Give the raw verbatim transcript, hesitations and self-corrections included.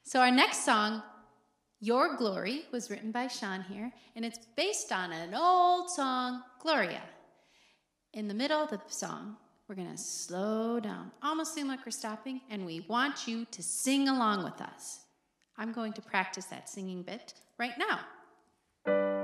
So our next song, Your Glory, was written by Sean here, and it's based on an old song, Gloria. In the middle of the song, we're going to slow down, almost seem like we're stopping, and we want you to sing along with us. I'm going to practice that singing bit right now.